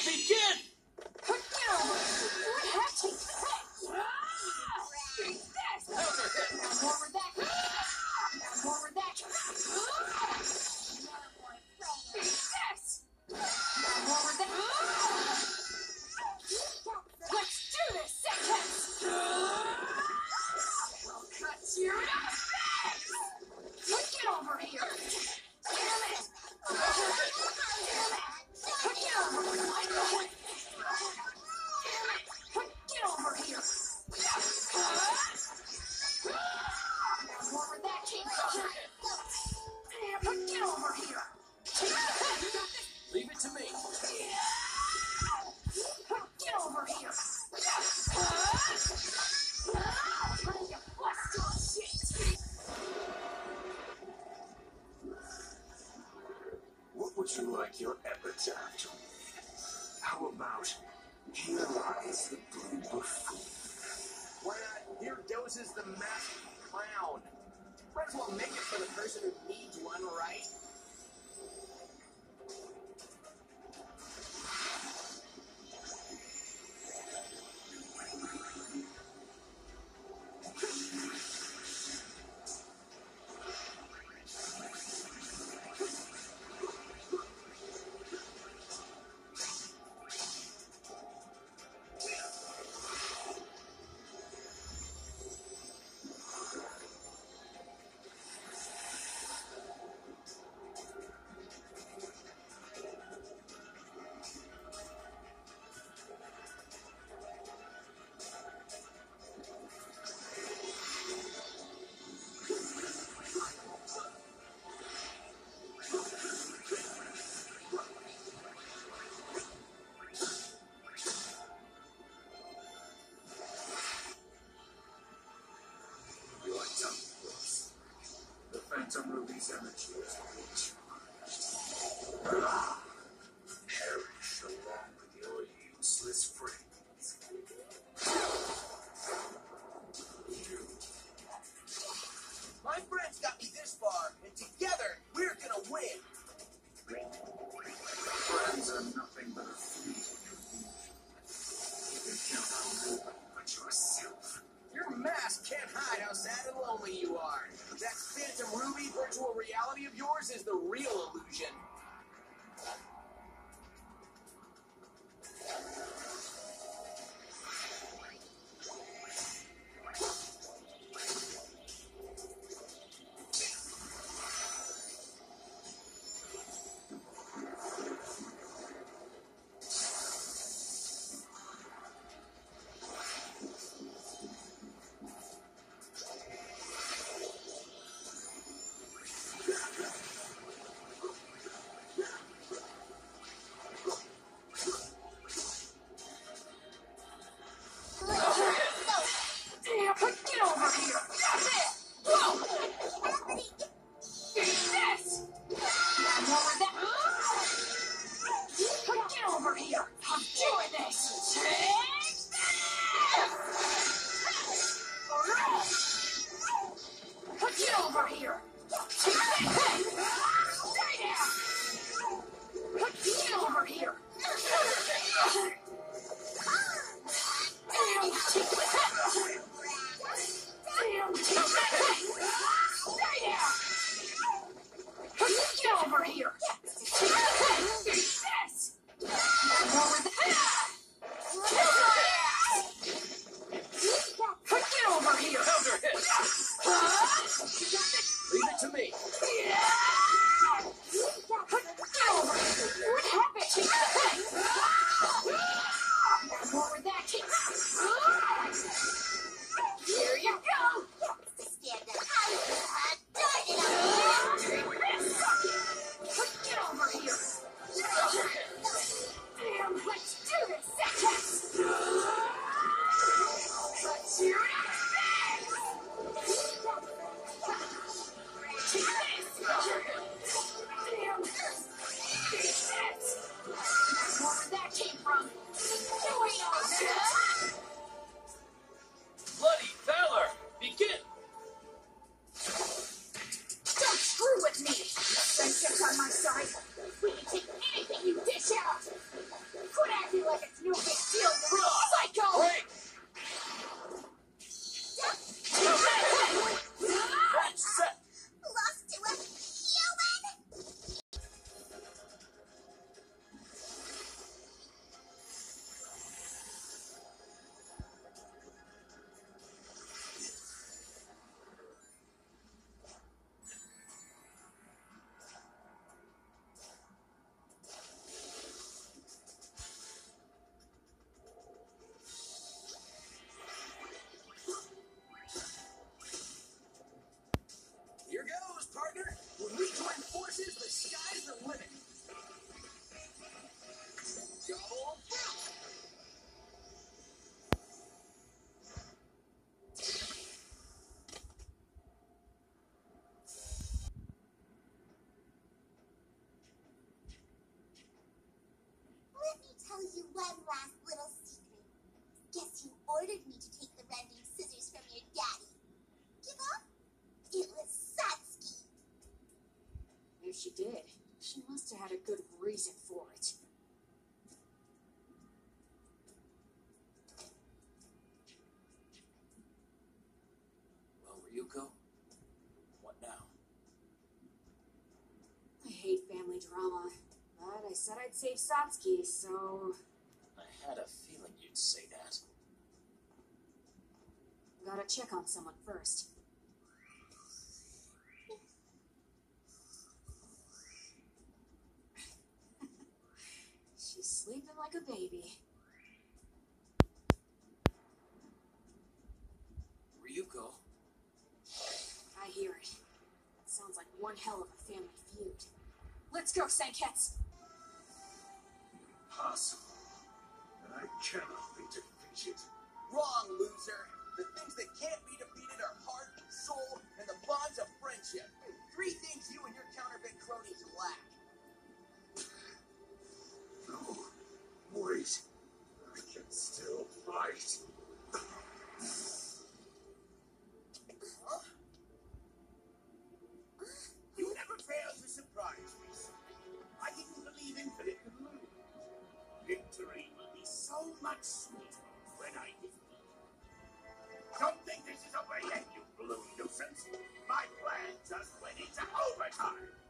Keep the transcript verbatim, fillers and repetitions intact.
begin! Get over here! We have to take this! Counter hit! More with that! More with that! This! More with that! Let's do this, Seconds! We'll cut your nose! Get over here! Damn it! Damn it! Get over here! Get over here! More with that, King Kong! Get over here! Leave it to me. Get over here! Trying to bust your shit! What would you like your epitaph to read? How about, here lies the blue buffoon? Why not, here doses the masked clown? Might as well make it for the person who needs one, right? You like dumb books? The Phantom Ruby's energy is recharged. Perish along with your useless friends. You. My friends got me this far, and together, we're gonna win! Friends are nothing but a fleeting illusion. You can count on nobody but yourself. Your mask can't hide how sad and lonely you are. That Phantom Ruby virtual reality of yours is the real illusion. Damn, get over here! That's it! Whoa! This! More with that! Get over here! I'm doing this! Take this! Get over here! Stay down! Get over here! Damn! Damn! Stay down! Get over here! This! More with that! she did, she must have had a good reason for it. Well, Ryuko, what now? I hate family drama, but I said I'd save Satsuki, so I had a feeling you'd say that. gotta check on someone first. She's sleeping like a baby. Ryuko, I hear it. It sounds like one hell of a family feud. Let's go, Sanketsu! Impossible. I cannot be defeated. Wrong, loser. The things that can't be defeated are heart, soul, and the bonds of friendship. Three things you and your counterfeit cronies lack. No. Wait. I can still fight. Huh? You never fail to surprise me, son. I didn't believe Infinite could lose. Victory will be so much sweeter when I defeat you. Don't think this is over yet, you blue nuisance. My plan just went into overtime.